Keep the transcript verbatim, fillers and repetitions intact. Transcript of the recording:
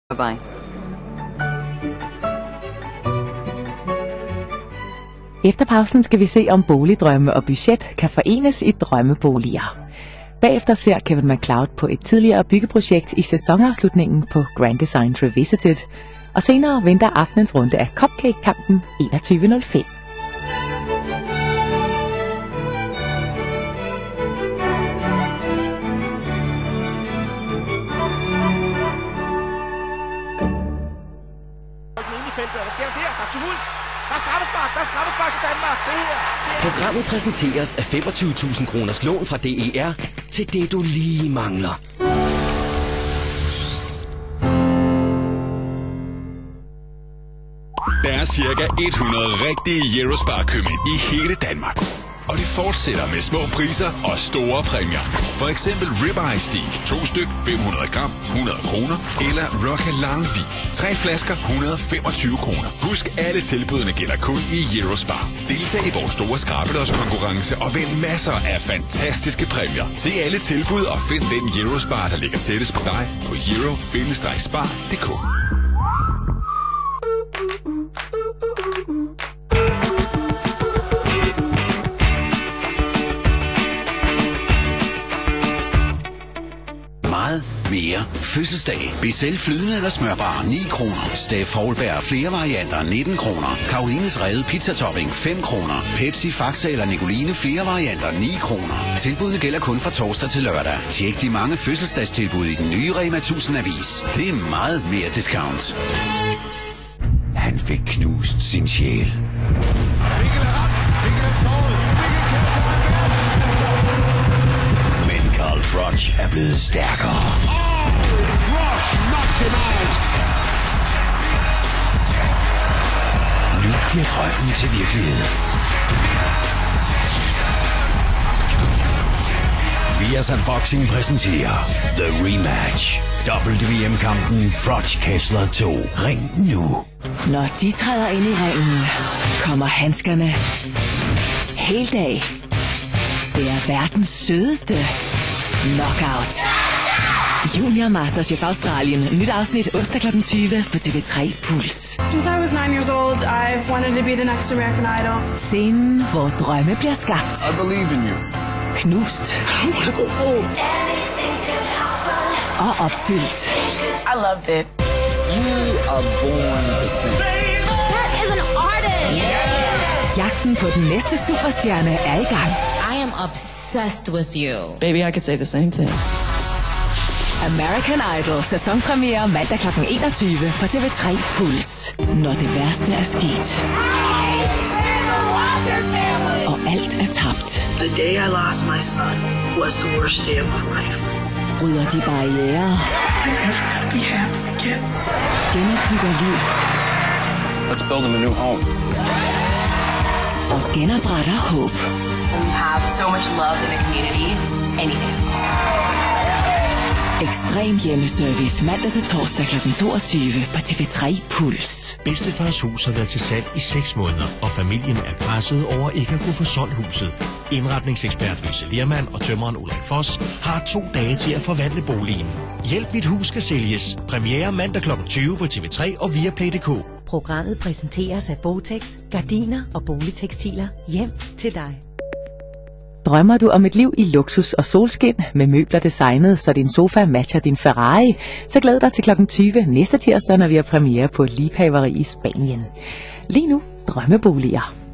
Bye-bye. Efter pausen skal vi se, om boligdrømme og budget kan forenes i drømmeboliger. Bagefter ser Kevin MacLeod på et tidligere byggeprojekt i sæsonafslutningen på Grand Design Revisited. Og senere venter aftenens runde af Cupcake-kampen enogtyve nul fem. Programmet præsenteres af femogtyve tusind kroners lån fra D E R til det, du lige mangler. Der er cirka hundrede rigtige Eurospar-købmænd i hele Danmark. Og det fortsætter med små priser og store præmier. For eksempel ribeye steak, to styk, fem hundrede gram, hundrede kroner. Eller Roca Langvig, tre flasker, et hundrede og femogtyve kroner. Husk, alle tilbudene gælder kun i Eurospar. Deltag i vores store skrabelådskonkurrence og vind masser af fantastiske præmier. Se alle tilbud og find den Eurospar, der ligger tættest på dig på euro bindestreg spar punktum d k. Mere fødselsdag. Bestil flydende eller smørbar ni kroner. Steff Holberg flere varianter nitten kroner. Karolines Rede pizzatopping fem kroner. Pepsi, Faxa eller Nicoline flere varianter ni kroner. Tilbudene gælder kun fra torsdag til lørdag. Tjek de mange fødselsdagstilbud i den nye Rema tusind Avis. Det er meget mere discount. Han fik knust sin sjæl. Men Carl Froch er blevet stærkere. Nu bliver drømmen til virkelighed. Vias Unboxing præsenterer The Rematch. W M-kampen Froch Kessler to. Ring nu. Når de træder ind i ringen, kommer handskerne. Hele dag. Det er verdens sødeste knockout. Junior Masterchef Australien. Nyt afsnit onsdag klokken tyve på T V tre Puls. Since I was nine years old, I've wanted to be the next American Idol. Scenen, hvor drømme bliver skabt. I believe in you. Knust. I want to go home. Og opfyldt. I loved it. You are born to sing. That is an artist. Yes. Jagten på den næste superstjerne er i gang. I am obsessed with you. Baby, I could say the same thing. American Idol sæsonpremiere mandag klokken enogtyve på T V tre Puls. Når det værste er sket. Og alt er tabt. The day I lost my son was the worst day of my life. Bryder de barrierer. I'm never gonna be happy again. Genopbygger liv. Let's build him a new home. Og genopretter håb. When you have so much love in a community, anything is possible. Ekstrem hjemmeservice mandag til torsdag klokken toogtyve på T V tre Puls. Bedstefars hus har været til salg i seks måneder, og familien er presset over ikke at kunne få solgt huset. Indretningsekspert Louise Lermand og tømreren Ulrik Foss har to dage til at forvandle boligen. Hjælp mit hus skal sælges. Premiere mandag klokken tyve på T V tre og via Play punktum d k. Programmet præsenteres af Botex, gardiner og boligtekstiler hjem til dig. Drømmer du om et liv i luksus og solskin med møbler designet, så din sofa matcher din Ferrari? Så glæd dig til klokken tyve næste tirsdag, når vi har premiere på et liebhaveri i Spanien. Lige nu, drømmeboliger.